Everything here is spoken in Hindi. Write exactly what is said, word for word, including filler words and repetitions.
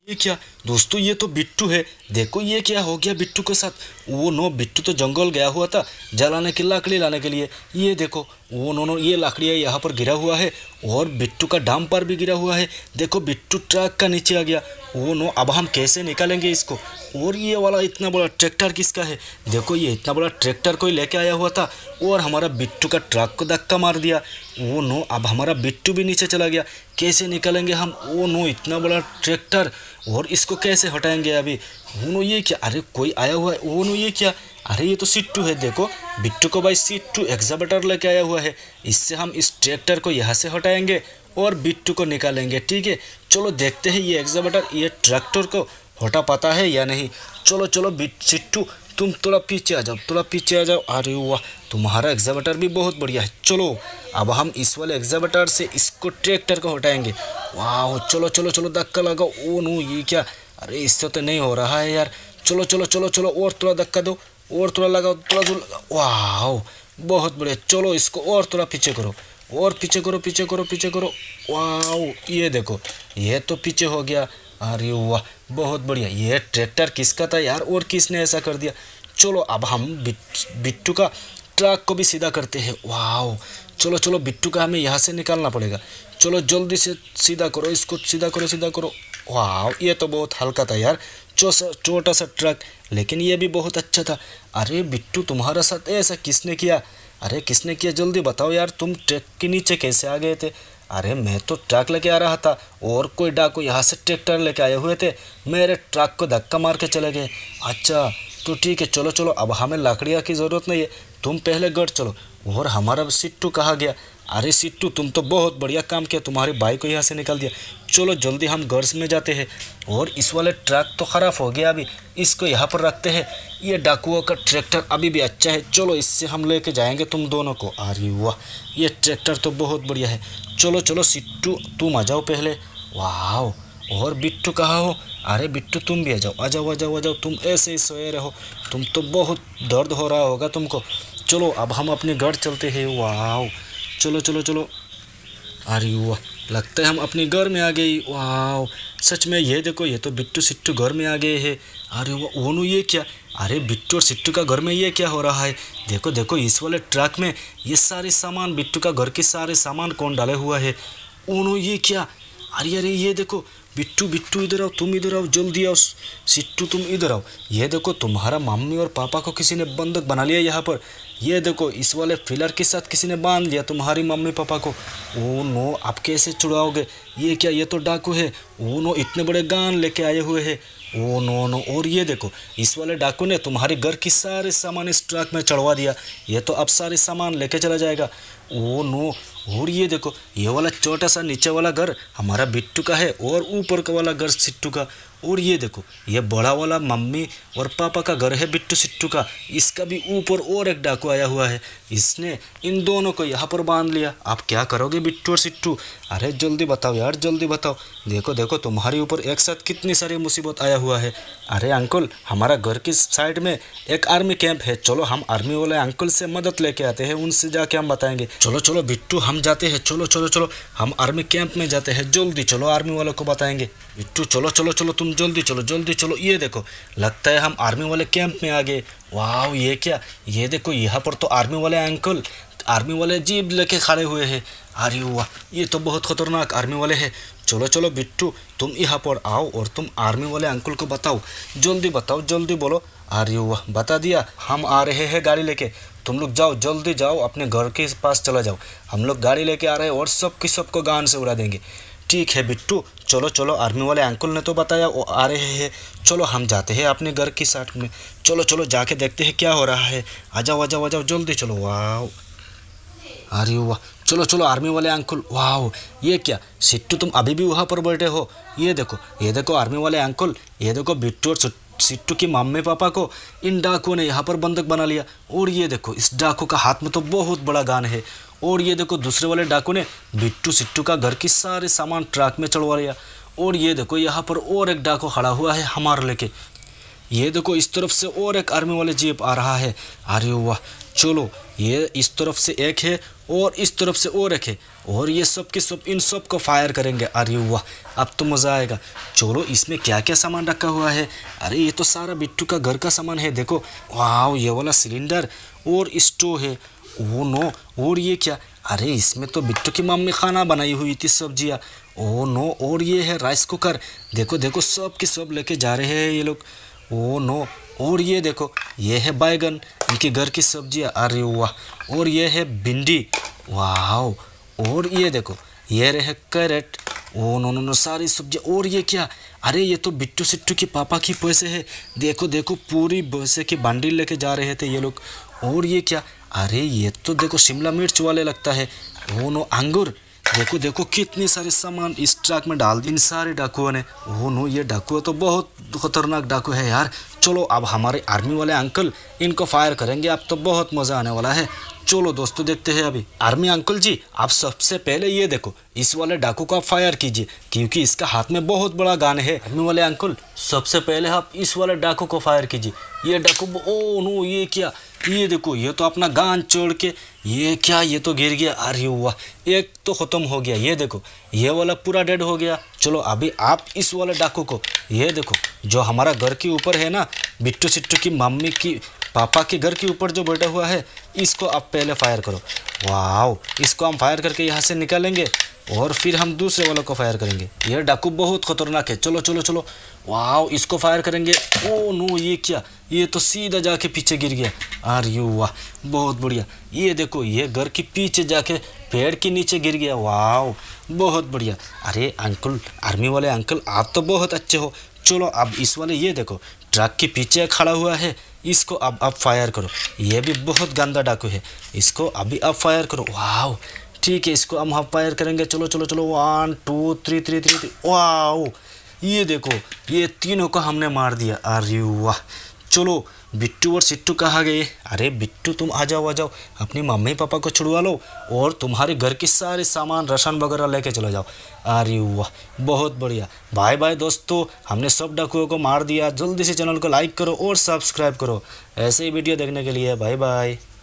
ये क्या दोस्तों, ये तो बिट्टू है। देखो ये क्या हो गया बिट्टू के साथ। वो नो बिट्टू तो जंगल गया हुआ था जलाने की लकड़ी लाने के लिए। ये देखो वो नो नो ये लकड़ियाँ यहाँ पर गिरा हुआ है और बिट्टू का डंपर भी गिरा हुआ है। देखो बिट्टू ट्रक का नीचे आ गया। वो नो अब हम कैसे निकालेंगे इसको। और ये वाला इतना बड़ा ट्रैक्टर किसका है। देखो ये इतना बड़ा ट्रैक्टर कोई लेके आया हुआ था और हमारा बिट्टू का ट्रक को धक्का मार दिया। वो नो अब हमारा बिट्टू भी नीचे चला गया। कैसे निकालेंगे हम। वो नो इतना बड़ा ट्रैक्टर और इसको कैसे हटाएंगे अभी। वो नो ये क्या, अरे कोई आया हुआ है। वो नो ये क्या, अरे ये तो सिट्टू है। देखो बिट्टू को भाई सिट्टू एक्सकवेटर लेके आया हुआ है। इससे हम इस ट्रैक्टर को यहाँ से हटाएंगे और बिट्टू को निकालेंगे। ठीक है चलो देखते हैं ये एक्सकवेटर ये ट्रैक्टर को हटा पाता है या नहीं। चलो चलो बिट सिट्टू तुम थोड़ा पीछे आ जाओ, थोड़ा पीछे आ जाओ। अरे वाह तुम्हारा एक्सकवेटर भी बहुत बढ़िया है। चलो अब हम इस वाले एक्सकवेटर से इसको ट्रैक्टर को हटाएंगे। वाह चलो चलो चलो धक्का लगाओ। ओ नो ये क्या, अरे इससे तो नहीं हो रहा है यार। चलो चलो चलो चलो और थोड़ा धक्का दो और थोड़ा लगाओ, थोड़ा थोड़ा लगाओ। वाह बहुत बढ़िया। चलो इसको और थोड़ा पीछे करो और पीछे करो पीछे करो पीछे करो। वाह ये देखो ये तो पीछे हो गया। अरे वाह बहुत बढ़िया। ये ट्रैक्टर किसका था यार और किसने ऐसा कर दिया। चलो अब हम बिट्टू का ट्रक को भी सीधा करते हैं। वाह चलो चलो बिट्टू का हमें यहाँ से निकालना पड़ेगा। चलो जल्दी से सीधा करो इसको, सीधा करो सीधा करो। वाह ये तो बहुत हल्का था यार, छोटा सा ट्रक, लेकिन ये भी बहुत अच्छा था। अरे बिट्टू तुम्हारा साथ ऐसा किसने किया। अरे किसने किया जल्दी बताओ यार, तुम ट्रक के नीचे कैसे आ गए थे। अरे मैं तो ट्रक लेके आ रहा था और कोई डाकू यहाँ से ट्रैक्टर लेके आए हुए थे, मेरे ट्रक को धक्का मार के चले गए। अच्छा तो ठीक है चलो चलो अब हमें लकड़ियाँ की ज़रूरत नहीं है, तुम पहले गढ़ चलो। और हमारा सिट्टू कहाँ गया। अरे सिट्टू तुम तो बहुत बढ़िया काम किया, तुम्हारी बाइक को यहाँ से निकाल दिया। चलो जल्दी हम घर में जाते हैं। और इस वाले ट्रक तो ख़राब हो गया, अभी इसको यहाँ पर रखते हैं। ये डाकुओं का ट्रैक्टर अभी भी अच्छा है, चलो इससे हम लेके जाएंगे तुम दोनों को। अरे वाह ये ट्रैक्टर तो बहुत बढ़िया है। चलो चलो सिट्टू तुम आ जाओ पहले। वाह और बिट्टू कहाँ हो। अरे बिट्टू तुम भी आ जाओ आ जाओ आ जाओ आ जाओ, तुम ऐसे ही सोए रहो, तुम तो बहुत दर्द हो रहा होगा तुमको। चलो अब हम अपने घर चलते हैं। वाह चलो चलो चलो। अरे वाह लगता है हम अपने घर में आ गए। वाह सच में ये देखो ये तो बिट्टू सिट्टू घर में आ गए हैं। अरे वाह ओनू ये क्या, अरे बिट्टू और सिट्टू का घर में ये क्या हो रहा है। देखो देखो इस वाले ट्रक में ये सारे सामान, बिट्टू का घर के सारे सामान कौन डाले हुआ है। ओनू ये क्या, अरे अरे ये देखो बिट्टू बिट्टू इधर आओ, तुम इधर आओ जल्दी आओ। सिट्टू तुम इधर आओ। ये देखो तुम्हारा मम्मी और पापा को किसी ने बंधक बना लिया यहाँ पर। ये देखो इस वाले फिलर के साथ किसी ने बांध लिया तुम्हारी मम्मी पापा को। ओ नो आप कैसे छुड़ाओगे। ये क्या, ये तो डाकू है। ओ नो इतने बड़े गान लेके आए हुए हैं। ओ नो नो और ये देखो इस वाले डाकू ने तुम्हारे घर की सारे सामान इस ट्रक में चढ़वा दिया। ये तो अब सारे सामान लेके चला जाएगा। ओ नो और ये देखो ये वाला छोटा सा नीचे वाला घर हमारा बिट्टू का है और ऊपर का वाला घर सिट्टू का। और ये देखो ये बड़ा वाला मम्मी और पापा का घर है बिट्टू सिट्टू का। इसका भी ऊपर और एक डाकू आया हुआ है, इसने इन दोनों को यहाँ पर बांध लिया। आप क्या करोगे बिट्टू और सिट्टू। अरे जल्दी बताओ यार जल्दी बताओ। देखो देखो तुम्हारे ऊपर एक साथ कितनी सारी मुसीबत आया हुआ है। अरे अंकल हमारा घर की साइड में एक आर्मी कैंप है, चलो हम आर्मी वाले अंकल से मदद लेके आते हैं, उनसे जाके हम बताएंगे। चलो चलो बिट्टू हम जाते हैं, चलो चलो चलो हम आर्मी कैंप में जाते हैं जल्दी। चलो आर्मी वालों को बताएंगे। बिट्टू चलो चलो चलो तुम जल्दी चलो जल्दी चलो। ये देखो लगता है हम आर्मी वाले कैंप में आ गए। वाह ये क्या, ये देखो यहाँ पर तो आर्मी वाले अंकल आर्मी वाले जीप लेके खड़े हुए हैं। अरे वाह ये तो बहुत खतरनाक आर्मी वाले हैं। चलो चलो बिट्टू तुम यहाँ पर आओ और तुम आर्मी वाले अंकल को बताओ, जल्दी बताओ जल्दी बोलो। अरे वाह बता दिया, हम आ रहे हैं गाड़ी लेके, तुम लोग जाओ जल्दी जाओ अपने घर के पास चला जाओ, हम लोग गाड़ी लेके आ रहे हैं और सबकी सबको गान से उड़ा देंगे। ठीक है बिट्टू चलो चलो, आर्मी वाले अंकल ने तो बताया वो आ रहे हैं, चलो हम जाते हैं अपने घर की साइड में। चलो चलो जाके देखते हैं क्या हो रहा है। आ जाओ आ जाओ आ जाओ जल्दी चलो। वाह अरे वाह चलो चलो आर्मी वाले अंकल। वाह ये क्या सिट्टू तुम अभी भी वहाँ पर बैठे हो। ये देखो ये देखो आर्मी वाले अंकल, ये देखो बिट्टू और सिट्टू की मम्मी पापा को इन डाकुओं ने यहाँ पर बंधक बना लिया। और ये देखो इस डाकू का हाथ में तो बहुत बड़ा गान है। और ये देखो दूसरे वाले डाकू ने बिट्टू सिट्टू का घर की सारे सामान ट्रक में चढ़वा लिया। और ये देखो यहाँ पर और एक डाकू खड़ा हुआ है हमारे लेके। ये देखो इस तरफ से और एक आर्मी वाले जीप आ रहा है। अरे वाह, चलो ये इस तरफ से एक है और इस तरफ से और एक है, और ये सब के सब इन सब को फायर करेंगे। अरे वाह, अब तो मज़ा आएगा। चलो इसमें क्या क्या सामान रखा हुआ है? अरे ये तो सारा बिट्टू का घर का सामान है। देखो वाह, ये वाला सिलेंडर और स्टोव है। ओ नो, और ये क्या? अरे इसमें तो बिट्टू की मम्मी खाना बनाई हुई थी, सब्जियाँ। ओ नो, और ये है राइस कुकर। देखो देखो सब के सब लेके जा रहे हैं ये लोग। ओ नो, और ये देखो ये है बैगन, इनके घर की सब्जियाँ। अरे वाह, और ये है भिंडी। वाह, और ये देखो ये रहे carrot. Oh no no no, सारी सब्जियाँ। और ये क्या? अरे ये तो बिट्टू सिट्टू के पापा की पैसे है। देखो देखो पूरी पैसे की बंडल लेके जा रहे थे ये लोग। और ये क्या? अरे ये तो देखो शिमला मिर्च वाले लगता है। ओ नो, अंगूर। देखो देखो कितने सारे सामान इस ट्रक में डाल दी इन सारे डाकुओं ने। ओ नो, ये डाकू तो बहुत खतरनाक डाकू है यार। चलो अब हमारे आर्मी वाले अंकल इनको फायर करेंगे। अब तो बहुत मज़ा आने वाला है। चलो दोस्तों देखते हैं अभी। आर्मी अंकल जी, आप सबसे पहले ये देखो इस वाले डाकू को आप फायर कीजिए, क्योंकि इसका हाथ में बहुत बड़ा गन है। आर्मी वाले अंकल, सबसे पहले आप इस वाले डाकू को फायर कीजिए। ये डाकू, ओ नो, ये क्या? ये देखो ये तो अपना गान छोड़ के, ये क्या? ये तो गिर गया। अरे वाह, एक तो ख़त्म हो गया। ये देखो ये वाला पूरा डेड हो गया। चलो अभी आप इस वाले डाकू को, ये देखो जो हमारा घर के ऊपर है ना, बिट्टू सिट्टू की मम्मी की पापा के घर के ऊपर जो बैठा हुआ है, इसको आप पहले फायर करो। वाह, इसको हम फायर करके यहाँ से निकालेंगे और फिर हम दूसरे वालों को फायर करेंगे। ये डाकू बहुत खतरनाक है। चलो चलो चलो, वाह, इसको फायर करेंगे। ओ नो, ये क्या? ये तो सीधा जाके पीछे गिर गया। अरे वाह, बहुत बढ़िया। ये देखो ये घर के पीछे जाके पेड़ के नीचे गिर गया। वाह, बहुत बढ़िया। अरे अंकल, आर्मी वाले अंकल, आप तो बहुत अच्छे हो। चलो अब इस वाले, ये देखो ट्रक के पीछे खड़ा हुआ है, इसको अब अब फायर करो। ये भी बहुत गंदा डाकू है, इसको अभी अब फायर करो। वाह, ठीक है, इसको हम हाफ फायर करेंगे। चलो चलो चलो, one two three three three three. वाह, ये देखो ये तीनों को हमने मार दिया। अरे वाह, चलो बिट्टू और सिट्टू कहाँ गए? अरे बिट्टू तुम आ जाओ आ जाओ, अपनी मम्मी पापा को छुड़वा लो और तुम्हारे घर के सारे सामान राशन वगैरह लेके चले जाओ। अरे वाह, बहुत बढ़िया। बाय बाय दोस्तों, हमने सब डाकुओं को मार दिया। जल्दी से चैनल को लाइक करो और सब्सक्राइब करो ऐसे ही वीडियो देखने के लिए। Bye bye.